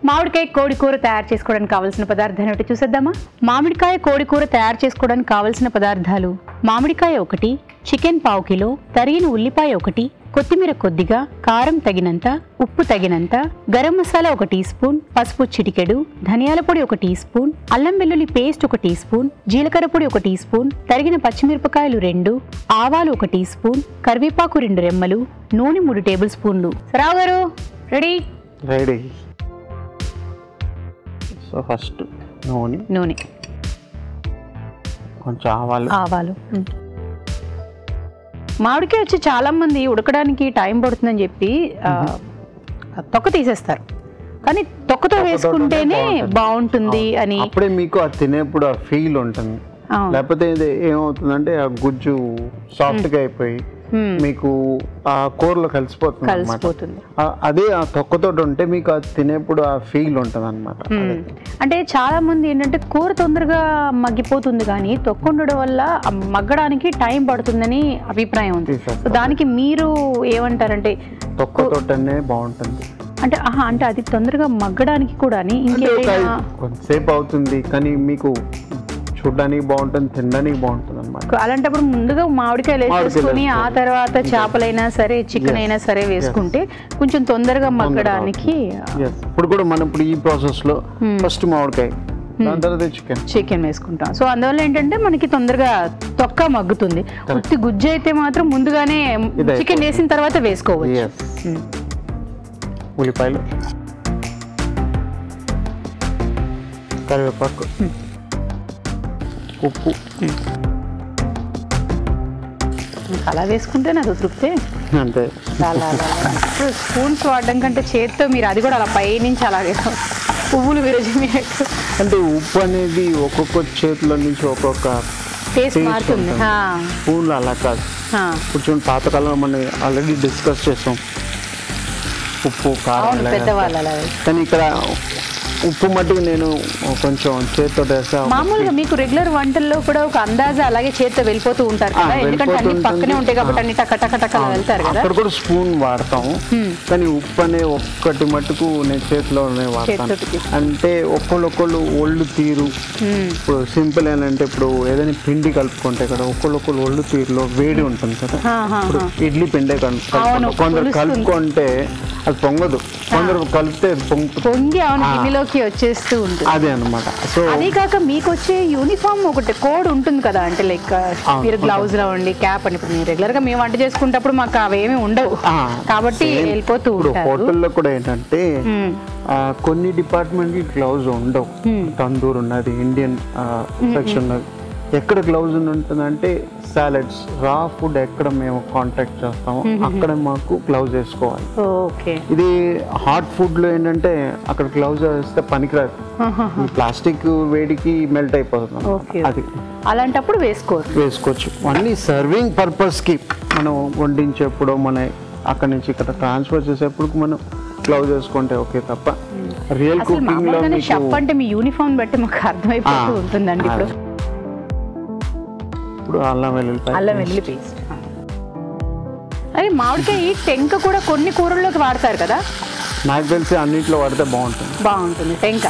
మామిడికాయ కోడి కూర తయారు చేసుకోవడానికి కావాల్సిన పదార్థాలు ఏంటో చూసేద్దామా. మామిడికాయ కోడి కూర తయారు చేసుకోవడానికి కావాల్సిన పదార్థాలు: మామిడికాయ 1, చికెన్ 1/2 కిలో, తరిగిన ఉల్లిపాయ 1, కొత్తిమీర కొద్దిగా, కారం తగినంత, ఉప్పు తగినంత, గరం మసాలా 1 టీ స్పూన్, పసుపు చిటికెడు, ధనియాల పొడి 1 టీ స్పూన్, అల్లం వెల్లుల్లి పేస్ట్ 1 టీ స్పూన్, జీలకర్ర పొడి 1 టీ స్పూన్, తరిగిన పచ్చిమిరపకాయలు 2, ఆవాలు 1 టీ స్పూన్, కరివేపాకు 2 రెమ్మలు, నూనె 3 టేబుల్ స్పూన్లు. రావు గారు రెడీ? రెడీ. సో ఫస్ట్ నూనె, కొంచెం ఆవాలు. మామిడికాయ వచ్చి చాలా మంది ఉడకడానికి టైం పడుతుందని చెప్పి తొక్క తీసేస్తారు, కానీ తొక్కతో వేసుకుంటేనే బాగుంటుంది అని. అప్పుడే మీకు అది తినేప్పుడు ఆ ఫీల్ ఉంటుంది. లేకపోతే ఏమవుతుందంటే ఆ గుజ్జు సాఫ్ట్ గా అయిపోయి మీకు ఆ కూరలో కలిసిపోతుంది. అదే ఆ తొక్కతో ఉంటే మీకు అది తినేప్పుడు ఆ ఫీల్ ఉంటుంది అనమాట. అంటే చాలా మంది ఏంటంటే కూర తొందరగా మగ్గిపోతుంది, కానీ తొక్క ఉండడం వల్ల మగ్గడానికి టైం పడుతుందని అభిప్రాయం ఉంది. దానికి మీరు ఏమంటారంటే తొక్కతోటనే బాగుంటుంది అంటే అంటే అది తొందరగా మగ్గడానికి కూడా ఇంకేదైనా కొంతసేపు అవుతుంది, కానీ మీకు చూడడానికి బాగుంటుంది, తినడానికి బాగుంటుంది అనమాట. అలాంటప్పుడు ముందుగా మామిడికాయలు వేసుకుని ఆ తర్వాత చేపలైనా సరే చికెన్ అయినా సరే వేసుకుంటే కొంచెం తొందరగా మగ్గడానికి. ఇప్పుడు కూడా మనం ఇప్పుడు ఈ ప్రాసెస్ లో ఫస్ట్ మామిడికాయ, దాని తర్వాత చికెన్ వేసుకుంటాం. సో అందువల్ల ఏంటంటే మనకి తొందరగా తొక్క మగ్గుతుంది. ఉత్తి గుజ్జు అయితే మాత్రం ముందుగానే చికెన్ వేసిన తర్వాత వేసుకోవచ్చు. ఉల్లిపాయలు, కరివేపాకు, ఉప్పు, అలా వేసుకుంటే నాకు తృప్తే. అంతే. ఇప్పుడు స్పూన్స్ వాడడం కంటే చేతితో మీరు అది కూడా అలా పైనుంచి అలాగే పువ్వులు విరజినట్టు. అంటే ఉప్పు అనేది ఒక్కొక్క చేతిలో నుంచి ఒక్కొక్క టేస్ట్ మారుతుంది. స్పూన్లు అలా కాదు. కొంచెం పాతకాలంలో మనం ఆల్రెడీ డిస్కస్ చేసాం ఉప్పు కారం, కానీ ఇక్కడ ఉప్పు మట్టుకు నేను కొంచెం చేతితో వేస్తా. మామూలుగా మీకు రెగ్యులర్ వంటల్లో కూడా ఒక అందాజా అలాగే చేతితో వెళ్ళిపోతూ ఉంటారు కదా, ఎందుకంటే అన్ని పక్కనే ఉంటాయి కాబట్టి అన్ని టక వెళ్తారు కదా. అక్కడ కూడా స్పూన్ వాడతాము, కానీ ఉప్పు అనే ఒక్కటి మట్టుకు నేను చేతిలోనే వాడతాను. అంటే ఒక్కళ్ళు ఒళ్ళు తీరు. ఇప్పుడు సింపుల్ ఏంటంటే ఇప్పుడు ఏదైనా పిండి కలుపుకుంటే కదా ఒక్కళ్ళు ఒళ్ళు తీరులో వేడి ఉంటుంది కదా. ఇప్పుడు ఇడ్లీ పిండే కొందరు కలుపుకుంటే అది పొంగదు, కొందరు కలిపితే పొంగి గిన్నెలోకి వచ్చేస్తూ ఉంటుంది. అదే అనమాట. సో అదే కాక మీకు వచ్చే యూనిఫామ్ ఒకటి కోడ్ ఉంటుంది కదా, అంటే లైక్ మీరు గ్లౌజ్ లో ఉండి క్యాప్ అని. ఇప్పుడు రెగ్యులర్ గా మేము వంట చేసుకున్నప్పుడు మాకు అవేమీ ఉండవు కాబట్టి వెళ్ళిపోతూ ఉంటారు. హోటల్లో కూడా ఏంటంటే కొన్ని డిపార్ట్మెంట్ గ్లౌజ్ ఉండవు. తందూర్ ఉన్నది, ఇండియన్ సెక్షన్ ఎక్కడ గ్లౌజ్ ఉంటుందంటే సాలడ్స్, రా ఫుడ్ ఎక్కడ మేము కాంటాక్ట్ చేస్తామో అక్కడ మాకు గ్లౌజ్ వేసుకోవాలి. ఇది హాట్ ఫుడ్ లో ఏంటంటే అక్కడ గ్లౌజ్ వేస్తే పనికిరాదు, ప్లాస్టిక్ వేడికి మెల్ట్ అయిపోతుంది. అది అలాంటప్పుడు వేసుకోవచ్చు. అన్ని సర్వింగ్ పర్పస్ కి మనం వండించేప్పుడు మన అక్కడ నుంచి ఇక్కడ ట్రాన్స్ఫర్ చేసేప్పుడు మనం గ్లౌజ్ వేసుకుంటే ఓకే తప్ప రియల్ కుకింగ్ లో అంటే మీ యూనిఫామ్ బట్టి మాకు అర్థమైపోతూ ఉంటుందండి. ఇప్పుడు అల్లం వెల్లుల్లి పేస్ట్. అదే మామిడికాయ టెంక కూడా కొన్ని కూరల్లోకి వాడతారు కదా. నాకు తెలిసి అన్నింటిలో వాడితే బాగుంటుంది టెంక.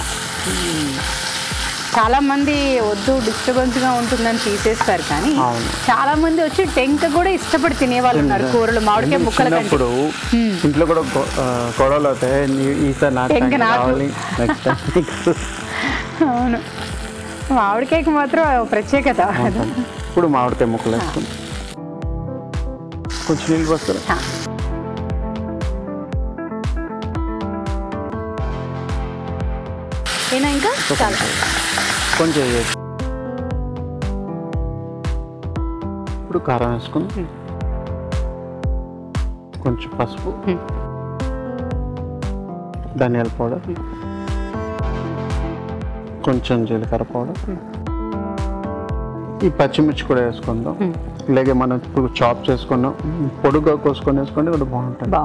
చాలా మంది వద్దు డిస్టర్బెన్స్ గా ఉంటుందని తీసేస్తారు, కానీ చాలా మంది వచ్చి టెంక కూడా ఇష్టపడి తినేవాళ్ళు ఉన్నారు కూరలు. మామిడికాయ ముక్కలు ఇప్పుడు ఇంట్లో కూడా గొడవలు అవుతాయి, అవును. మామిడికాయకి మాత్రం ప్రత్యేకత. ఇప్పుడు మామిడికాయ ముక్కలు వేసుకుని కొంచెం నీళ్ళు పోస్తారు. ఇంకా కొంచెం ఇప్పుడు కారం వేసుకుని కొంచెం పసుపు, ధనియాల పౌడర్, కొంచెం జీలకర్ర పౌడర్, ఈ పచ్చిమిర్చి కూడా వేసుకుందాం. ఇలాగే మనం ఇప్పుడు చాప్ చేసుకున్నాం, పొడుగా కోసుకొని వేసుకుంటే కూడా బాగుంటుంది.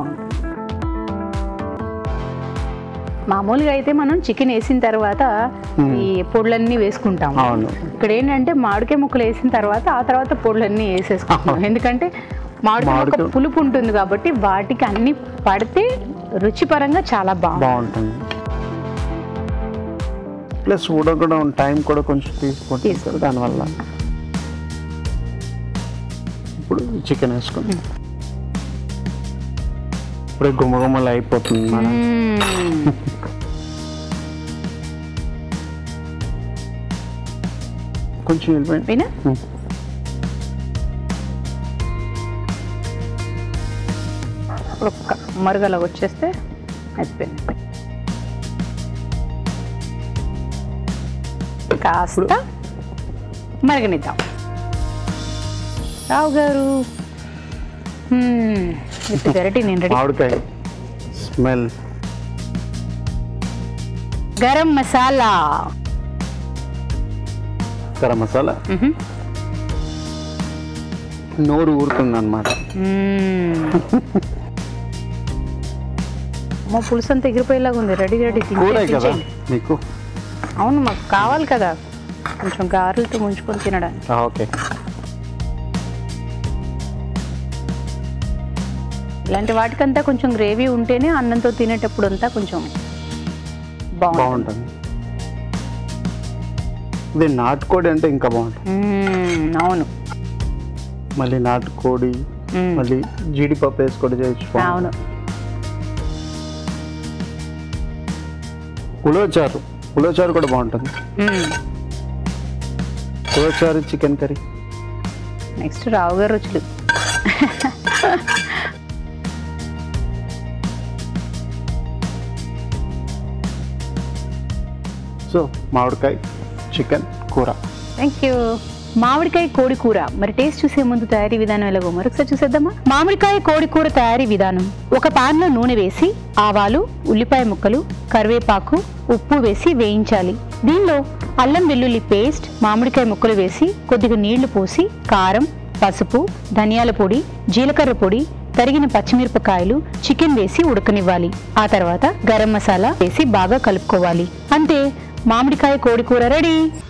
మామూలుగా అయితే మనం చికెన్ వేసిన తర్వాత ఈ పొడులన్నీ వేసుకుంటాం. ఇక్కడ ఏంటంటే మామిడికాయ ముక్కలు వేసిన తర్వాత ఆ తర్వాత పొడులన్నీ వేసేసుకుంటాం, ఎందుకంటే మామిడికాయ పులుపు ఉంటుంది కాబట్టి వాటికి అన్ని పడితే రుచిపరంగా చాలా బాగుంటుంది. ప్లస్ ఉడకడం టైం కూడా కొంచెం తీసుకుంటుంది దానివల్ల. ఇప్పుడు చికెన్ వేసుకుందాం. ఇప్పుడు గుమ్మగుమ్మలు అయిపోతుంది మనం. కొంచెం వెళ్ళిపోయింది. ఒక్క మరుగలా వచ్చేస్తే అయిపోయింది. కాస్త మరగనిద్దాం. రావు గారు విత్ గరిటె నేను రెడీ. మామిడికాయ స్మెల్. గరం మసాలా. గరం మసాలా నోరు ఊరుతుంది అన్నమాట. మా పులుసు అంతా ఎగిరిపోయేలాగా ఉంది. రెడీ రెడీ కదా మీకు. అవును మాకు కావాలి కదా కొంచెం గారెలతో ముంచుకొని తినడానికి. ఓకే. ఇలాంటి వాటికంతా కొంచెం గ్రేవీ ఉంటేనే అన్నంతో తినేటప్పుడు అంతా కొంచెం బాగుంటుంది. ఇది నాటుకోడి అంటే ఇంకా బాగుంటుంది. అవును. మళ్ళీ నాటుకోడి మళ్ళీ జీడిపప్పు వేసి కూడా చేయొచ్చు. అవును. ఉలవచారు కూడా బాగుంటుంది. ఉలవచారు చికెన్ కర్రీ. నెక్స్ట్ రావు గారు రుచులు. సో మామిడికాయ చికెన్ కూర. Thank you. మామిడికాయ కోడి కూర. మరి టేస్ట్ చూసే ముందు తయారీ విధానం ఎలాగో మరొకసారి చూసేద్దామా. మామిడికాయ కోడి కూర తయారీ విధానం. ఒక పాన్ లో నూనె వేసి ఆవాలు, ఉల్లిపాయ ముక్కలు, కరివేపాకు, ఉప్పు వేసి వేయించాలి. దీనిలో అల్లం వెల్లుల్లి పేస్ట్, మామిడికాయ ముక్కలు వేసి కొద్దిగా నీళ్లు పోసి కారం, పసుపు, ధనియాల పొడి, జీలకర్ర పొడి, తరిగిన పచ్చిమిరపకాయలు, చికెన్ వేసి ఉడకనివ్వాలి. ఆ తర్వాత గరం మసాలా వేసి బాగా కలుపుకోవాలి. అంతే, మామిడికాయ కోడి కూర రెడీ.